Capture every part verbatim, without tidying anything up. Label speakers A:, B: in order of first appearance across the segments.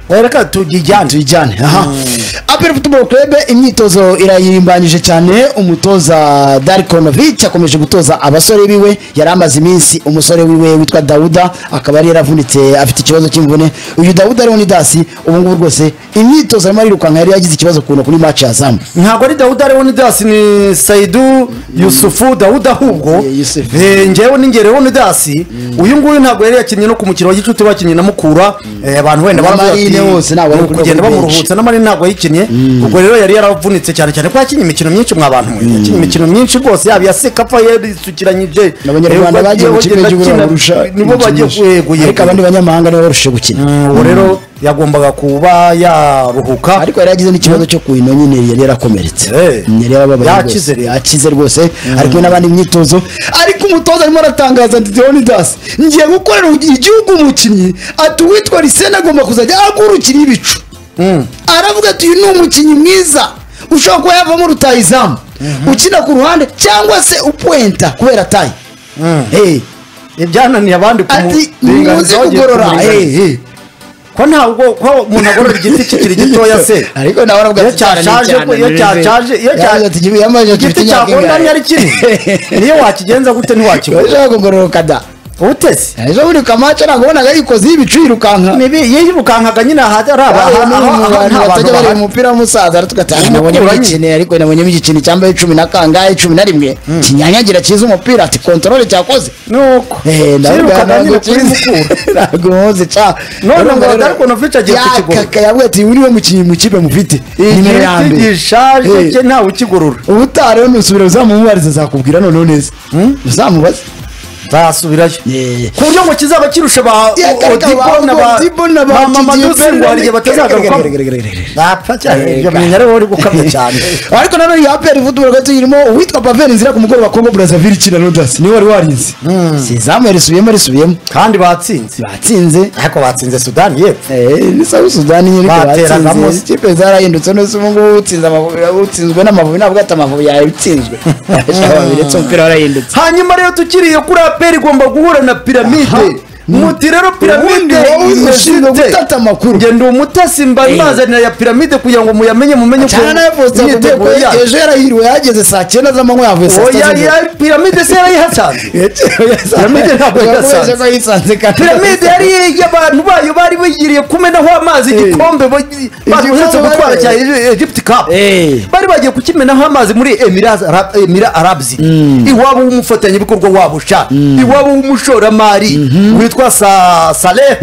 A: Wereka tujijane
B: tujijane aha Aperi Football Club imyitozo irayirimbanyije cyane umutoza Darkonovic akomeje gutoza abasore biwe yaramaze iminsi umusore wiwe witwa Dauda akaba ari yaravunitse afite ikibazo cy'imvune uyu Dauda Leonidas ubu ngubu rwose imyitozo arimo arirukanka yari yagize ikibazo kuno kuri match ya Azam
A: ntago ari Dauda Leonidas ni Saidu Yusufu Dauda ahubwo eh ngewe ningere Leonidas uyu nguyu ntago yari yakinnye no ku mukino wa gicuti bakinnye na Mukura abantu wenda
B: baramarine hose nabo
A: ari kugenda bamuruhutsa n'amari ntago yikinnye ubwo rero yari yaravunitse cyane cyane ko yakinnye imikino myinshi mwabantu yakinnye imikino myinshi rwose yabi yasekafa yisukiranyije
B: n'abanyarwanda bagiye mu kipe cy'urusha
A: nibo bagiye kweguye
B: ariko abandi banyamahanga nibo barushe gukina
A: ubu rero yagombaga kuba yaruhuka
B: ariko yari yagize n'ikibazo cyo kuino nyine yari yarakomeretse yari yababaye
A: yakize
B: yakize rwose ariko n'abandi myitozo ariko umutoza arimo aratangaza ati Leonidas ngiye gukorera igihugu umukinnyi atuwitwa Risena agomba kuzajya agurukira ibicu aravuga ati uyu ni umukinnyi mwiza ushobora kuba yavamo rutayizamu ukina ku ruhande cyangwa se upuenta kubera tayi
A: ibyananiye abandi
B: kumuringaniza kugorora
A: ko ntabwo ko umuntu agorora igiti kikiri gitoya se
B: ariko nawe aravuga ati
A: cyashaje iyo cyashaje iyo cyashaje igiti cyakondamye ari kiri niyo wakigenza gute ntiwakibona
B: ushobora kugororoka da
A: utese
B: ejo buri kamaca nagobonaga yikoze ibicu yirukanka
A: nibi yirukankaga nyine ahadaraba
B: batajya bari umupira w'umusaza tugatanga nabonye igikine ariko nabonye igikine cyambaye cumi na kangahe cumi na rimwe kinyanyagira cyiza umupira ati control cyakoze
A: nuko
B: eh ndavuga ngo kuri mukura nagoze cha
A: none ngo Darkonovic agiye kukigura
B: kaka yabwe ati uri we mukinyi mu kipe mufite
A: nimero ya mbere gishaje cye ntawe ukigurura
B: ubutare nusubira uzamumubariza zakubwira none neza uzamubaza
A: basubirayo ku buryo ngo kizaba kirusha ba Odibo na ba Mama Dusengo hari batazagaruka bapfa cyane ibyo menyere bari gukabya cyane
B: ariko none ya Aperi Football Club irimo uwitwa Pavel Nzira ku mugoroba Congo Brazzaville kina Rodas ni wari warinze si zamu risubiyemo risubiyemo
A: kandi batsinze
B: batsinze
A: ariko batsinze Sudan yepfo
B: eh ni South Sudan nyine batsinze ikipe zarahindutse no se ngo utsinze amavubi utsinzwe n'amavubi nabwo atamavubi yabitsinzwe biretse umupira warahindutse
A: hanyuma rero tukiriye kuri Aperi igomba guhura na Piramide muti rero Piramide
B: ushinzwe gutata amakuru
A: ngende umutasi mbazanira ya Piramide kugira ngo muyamenye mumenye
B: ko imyiteguro ejo yarahiriwe yageze saa cyenda z'amanywa yavuye saa
A: sita oya ya Piramide se yarayihasanze Piramide ntabwo yasanze Piramide yari y'abantu bayo bari bigiriye kumenaho amazi igikombe baguhetse gutwara cya Egypt Cup bari bagiye kukimenaho amazi muri Emirates Arabs iwabo w'umufatanye bikorwa wabo sha iwabo w'umushoramari witwa sa Saleh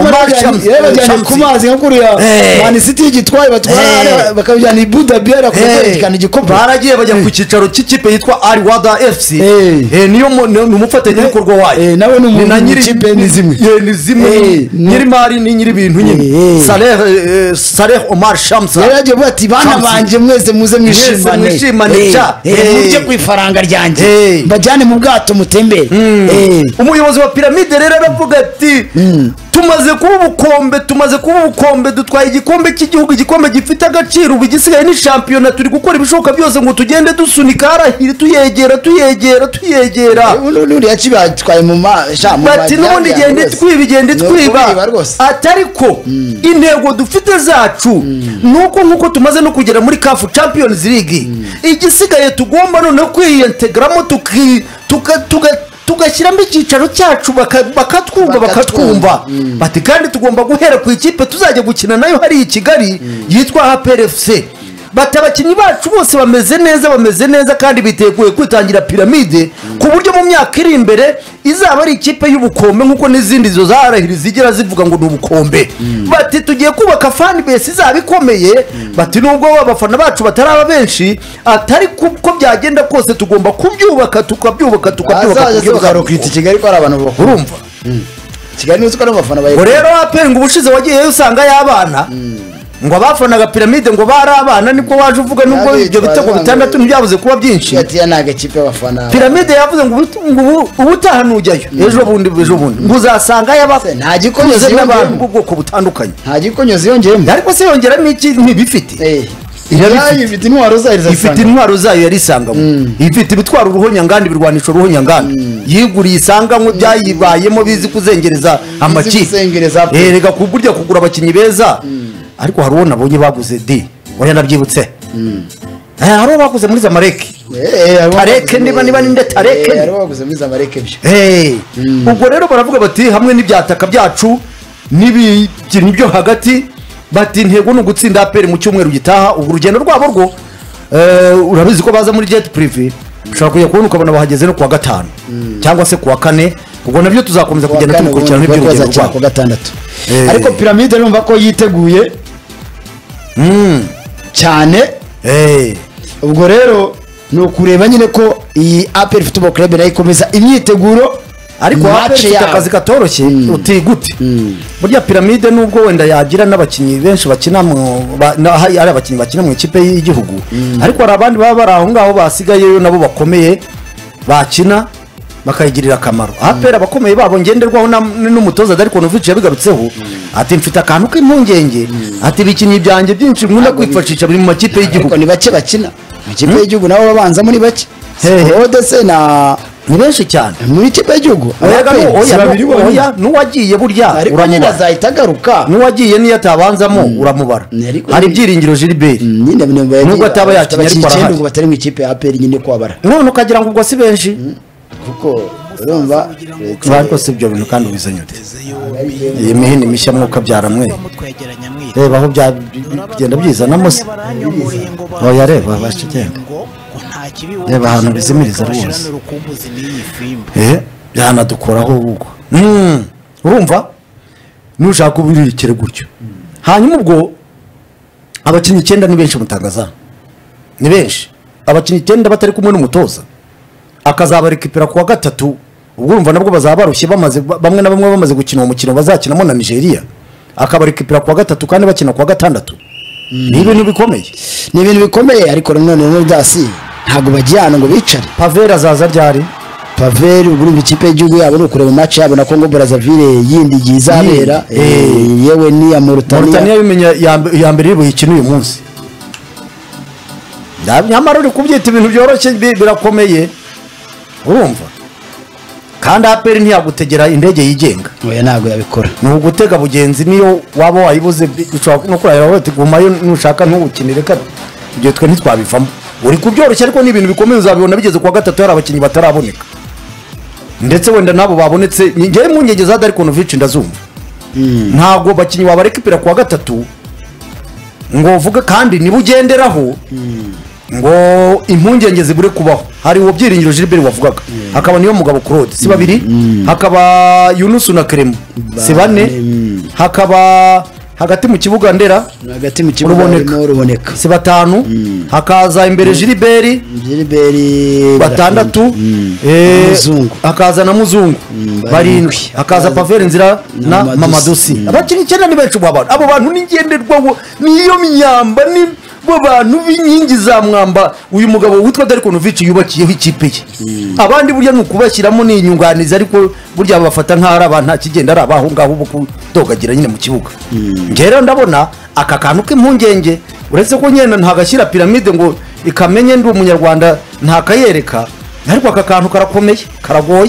B: umushomari ku mazi nko kuriya Man City gitwaye batwara bakabijyana i Buda Biera kwerekana igikombe
A: baragiye bajya ku cicaro cy'ikipe yitwa Al Wada F C eh niyo umufatanye bikorwa wayo
B: nawe ni na nyiri kipe ni zimwe
A: ni zimwe nyiri mari ni nyiri bintu nyine Saleh Saleh Omar Shamsa
B: yaragiye bati bana banje mwese muze mwishimane
A: mwishimane cha
B: mujye kwifaranga ryanjye bajyane mu bwato mutembere
A: umuyobozi wa Piramide rero aravuga ati tumaze kuba ubukombe tumaze kuba ubukombe dutwaye igikombe cy'igihugu igikombe gifite agaciro ubigisigaye ni champion turi gukora ibishoboka byose ngo tugende dusunika arahiri tuyegera tuyegera tuyegera
B: n'uri yacibatwaye mu masha mu
A: bati n'ubundi gende twibigende twiba atariko intego dufite zacu nuko nkuko tumaze no kugera muri C A F Champions League igisigaye tugomba none kwiyintegramo tuki tuka tugashyiramo icyicaro cyacu bakatwumva bakatwumva bati kandi tugomba guhera ku ikipe tuzajya gukina nayo hari i Kigali yitwa A P R F C bati abakinnyi bacu bose bameze neza bameze neza kandi biteguye kwitangira Piramide ku buryo mu myaka iri imbere izaba ari ikipe y'ubukombe nkuko n'izindi zo zarahiri zigira zivuga ngo n'ubukombe bati tugiye kubaka fan base izaba ikomeye bati nubwo abafana bacu bataraba benshi atari kuko byagenda kose tugomba kubyubaka tukabyubaka tukabyubaka
B: kugeza kwita Kigali ko ari abantu
A: urumva
B: Kigali n'uko ari abafana baye
A: rero Aperi ngo ubushize wagiye usanga y'abana ngo abafanaga Piramide ngo bari abana nibwo waje uvuga nubwo ibyo bitego bitandatu ntibyabuze kuba byinshi
B: ati yanaga kipe abafana
A: Piramide yavuze ngo ubutaha nujyayo ejo bundi ejo bundi ngo uzasanga y'abafana
B: nta gikonyozi
A: y'abantu bwoko butandukanye
B: nta gikonyozi yongeyemo
A: ariko se yongeramo iki ntibifite
B: ifite intwaro zayo
A: ifite intwaro zayo yarisangamo ifite ibitwara uruhonyanganda ibirwanisho uruhonyanganda yiguriye isanganywe byayibayemo bizi kuzengereza amakipe rega kuburya kugura abakinnyi beza ariko hari uwo nabonye baguze di oya nabyibutse hari uwo baguze muri Zamalek Tareke niba niba ninde Tareke
B: hari uwo baguze muri Zamalek byo
A: ubwo rero baravuga bati hamwe n'ibyataka byacu n'ibikinyi byo hagati bati intego no gutsinda A P R mu cyumweru gitaha ubu urugendo rwabo rwo urabizi ko baza muri jet privé ushaka kujya kubona ukabona bahageze no kuwa gatanu cyangwa se kuwa kane ubwo navyo tuzakomeza kugenda tumukurikirana n'ibyo rugendo rwabo
B: kuwa gatandatu ariko Pyramide numva ko yiteguye cyane ubwo rero ni ukureba nyine ko iyi A P R Football Club nayo ikomeza imyiteguro
A: ariko afite akazi katoroshye utigute burya Pyramide nubwo wenda yagira n'abakinnyi benshi bakina mu ari abakinnyi bakina mu ikipe y'igihugu ariko hari abandi baba bari aho ngaho basigayeyo nabo bakomeye bakina bakayigirira akamaro A P R abakomeye babo ngenderwaho n'umutoza ariko Novic yabigarutseho ati mfite akantu k'impungenge ati bikinnyi byanjye byinshi nkunda kwifashisha buri mu makipe y'igihugu
B: ni bake bakina mu ikipe y'igihugu nabo babanza muri bake Odese na
A: ni benshi cyane
B: muri kipe y'igihugu
A: oya n'uwagiye burya
B: uramubara azahita agaruka
A: n'uwagiye niyo atabanzamo uramubara hari ibyiringiro Gilbert nubwo ataba yakinnye ariko arahari
B: batari mu ikipe ya A P R nyine kwabara
A: none ukagira ngo ubwo si benshi
B: kuko urumva
A: ariko si ibyo bintu kandi ubizanye ute iyi mihini mishya mwuka byaramwe reba aho byagenda byizanamo se oya reba bashigenda reba ahantu bizimiriza rwose eh byanadukoraho ubwo urumva nushaka ubirikire gutyo hanyuma ubwo abakinnyi icyenda ni benshi mutangaza ni benshi abakinnyi icyenda batari kumwe n'umutoza akazabarekipira kuwa gatatu ubwo urumva nabwo bazaba barushye bamaze bamwe na bamwe bamaze gukina uwo mukino bazakinamo na Nigeria akabarekipira kuwa gatatu kandi bakina kuwa gatandatu ni ibintu bikomeye
B: ni ibintu bikomeye ariko none n'udasi ntago bajyana ngo bicare
A: Pavel azaza ryari
B: Pavel ubwo ikipe y'igihugu yabo no kureba match yabo na Congo Brazzaville yindi gizabera yewe ni ya Mauritania
A: Mauritania bimenya ya mbere y'ubukino uyu munsi nyamara uri kubyita ibintu byoroshye birakomeye urumva kandi A P R ntiyagutegera indege yigenga
B: oya nago yabikora
A: ni ugutega bugenzi niyo waba wayibuze ushaka no kurara wote gumayo nushaka ntugukinire ka ibyo twe ntitwabivamo uri kubyoroshye ariko ni ibintu bikomeye uzabibona bigeze kwa gatatu hari abakinnyi bataraboneka ndetse wenda nabo babonetse ngiye mu ngenge za Darko Novic ndazumva ntago bakinnyi wabarekipira kwa gatatu ngo uvuga kandi nibugenderaho ngo impungenge zibure kubaho hari uwo byiringiro Gilbert wavugaga hakaba niyo mugabo Claude si babiri hakaba Yunus na Kremo si bane hakaba hagati mu kibuga ndera
B: hagati mu kibuga ruboneka
A: si batanu hakaza imbere Gilbert
B: Gilbert
A: batandatu eh hakaza na Muzungu barindwi hakaza Pavel Nzira na Mamadosi abakinnyi cyane ni benshi bw'abantu abo bantu n'ingenderwaho niyo myamba ni bo bantu b'inkingi za mwamba uyu mugabo witwa Darko Novic yubakiyeho ikipe ye abandi burya nukubashyiramo ni inyunganizi ariko burya bafata nk'ari abantu nta kigenda ari abaho ngaho bo kudogagira nyine mu kibuga ngero ndabona aka kantu k'impungenge uretse ko nyene ntagashyira Pyramide ngo ikamenye ndi umunyarwanda nta kayereka ariko aka kantu karakomeye karagoye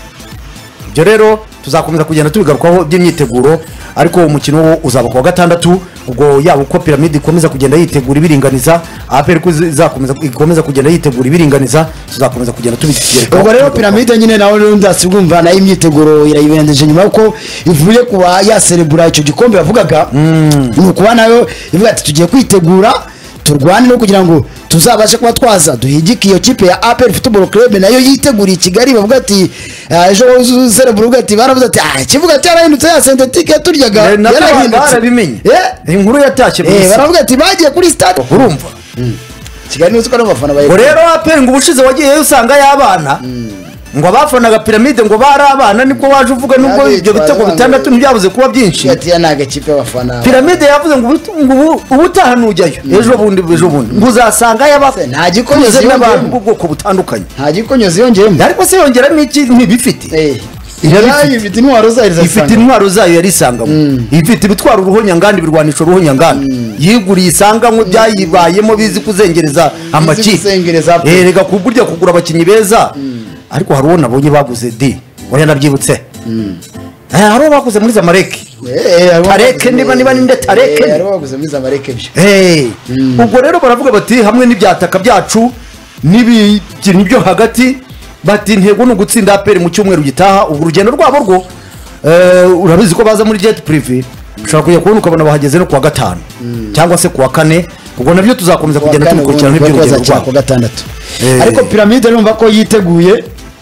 A: ibyo rero tuzakomeza kugenda tubigarukaho by'imyiteguro ariko umukino wo uzaba kwa gatandatu ubwo yabo uko Pyramide ikomeza kugenda yitegura ibiringaniza A P R ko izakomeza ikomeza kugenda yitegura ibiringaniza tuzakomeza kugenda tubigereka
B: ubwo rero Pyramide nyine nawe ndasubumva na imyiteguro irayibendeje nyuma uko ivuye kuba ya celebrate icyo gikombe bavugaga nuko nayo ivuga ati tugiye kwitegura turwane no kugira ngo tuzabashe kuba twaza duhigike iyo kipe ya A P R Football Club nayo yiteguriye Kigali bavuga ati ejo uzere buruga ati baravuze ati ah kivuga ati yarahindutse ya synthetique turyaga
A: yarahindutse bimenye eh inkuru yatashye
B: eh baravuga ati bagiye kuri stade
A: urumva
B: Kigali n'uko n'abafana baye
A: rero A P R ngo ubushize wagiye usanga y'abana ngo abafanaga Pyramide ngo bari abana niko waje uvuga nubwo ibyo bitego bitandatu ntibyabuze kuba byinshi
B: ati yanaga kipe abafana
A: Pyramide yavuze ngo ubutaha nujyayo ejo bundi ejo bundi ngo uzasanga y'abafana
B: nta gikonyozi
A: y'abantu bwoko butandukanye
B: nta gikonyozi yongeyemo
A: ariko se yongeramo iki ntibifite
B: eh ifite intwaro zayo
A: ifite intwaro zayo yarisangamo ifite ibitwaro uruhonyanganda ibirwanisho uruhonyanganda yiguriye isanganywe byayibayemo bizi kuzengereza amakipe erega kuburya kugura abakinnyi beza ariko hari uwo nabonye baguze di oya nabyibutse hari uwo baguze muri Zamalek Tareke niba niba ninde Tareke
B: hari uwo baguze muri Zamalek byo
A: ubwo rero baravuga bati hamwe n'ibyataka byacu n'ibikinyi byo hagati bati intego no gutsinda A P R mu cyumweru gitaha ubu urugendo rwabo rwo urabizi ko baza muri jet privé ushaka kujya kubona ukabona bahageze no kuwa gatanu cyangwa se kuwa kane ubwo nabyo tuzakomeza kugenda tumukurikirana n'ibyo urugendo rwabo
B: kuwa gatandatu ariko Pyramide numva ko yiteguye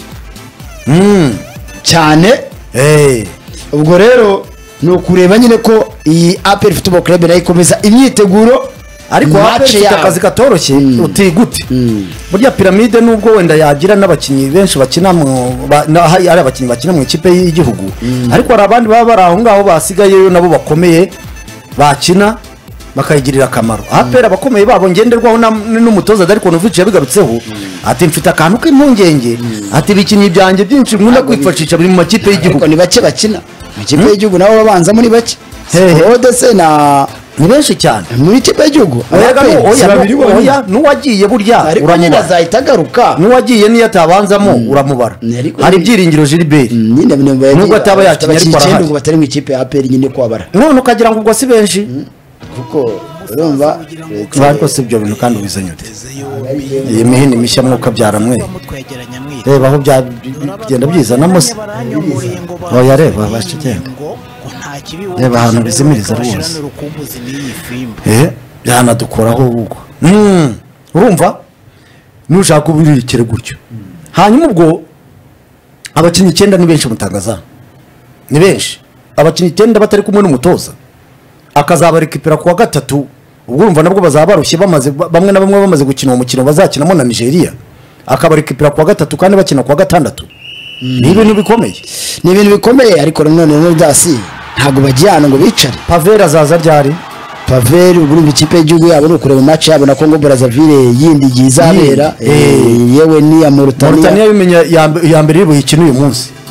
B: cyane ubwo rero ni ukureba nyine ko iyi A P R Football Club nayo ikomeza imyiteguro
A: ariko afite akazi katoroshye utigute burya Pyramide nubwo wenda yagira n'abakinnyi benshi bakina mu ari abakinnyi bakina mu ikipe y'igihugu ariko hari abandi baba bari aho ngaho basigayeyo nabo bakomeye bakina bakayigirira akamaro A P R abakomeye babo ngenderwaho n'umutoza Darko Novic yabigarutseho ati mfite akantu k'impungenge ati bikinnyi byanjye byinshi nkunda kwifashisha biri mu makipe y'igihugu
B: ni bake bakina mu kipe y'igihugu nabo babanza muri bake Odese na
A: ni benshi cyane
B: muri kipe y'igihugu
A: oya n'uwagiye burya
B: uramubara azahita agaruka
A: n'uwagiye niyo atabanzamo uramubara hari ibyiringiro Gilbert nubwo ataba yakinnye ariko arahari
B: ngo batari mu ikipe ya A P R nyine kwabara
A: none ukagira ngo ubwo si benshi
B: kuko urumva
A: ariko si ibyo bintu kandi ubizanye ute iyi mihini mishya mwuka byaramwe reba aho byagenda byizanamo se oya reba bashigenda reba ahantu bizimiriza rwose eh byanadukoraho ubwo urumva nushaka ubirikire gutyo hanyuma ubwo abakinnyi icyenda ni benshi mutangaza ni benshi abakinnyi icyenda batari kumwe n'umutoza akazabarekipira kuwa gatatu ubwo urumva nabwo bazaba barushye bamaze bamwe na bamwe bamaze gukina uwo mukino bazakinamo na Nigeria akabarekipira kuwa gatatu kandi bakina kuwa gatandatu ni ibintu bikomeye
B: ni ibintu bikomeye ariko none no dasi ntago bajyana ngo bicare
A: Pavel azaza ryari
B: Pavel ubwo mu ikipe y'igihugu yabo no kureba match yabo na Congo Brazzaville yindi yizabera yewe ni ya Mauritania
A: Mauritania bimenya ya mbere y'ubu ikina uyu munsi